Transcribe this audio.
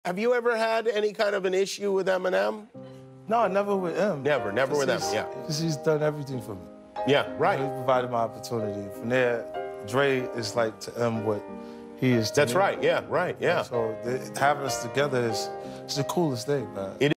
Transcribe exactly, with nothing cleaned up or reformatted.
Have you ever had any kind of an issue with Eminem? No, never with him. Never, never with him, yeah. Because he's done everything for me. Yeah, right. He provided my opportunity. From there, Dre is like to M what he is to That's me. right, yeah, right, yeah. So the, having us together is it's the coolest thing, man. It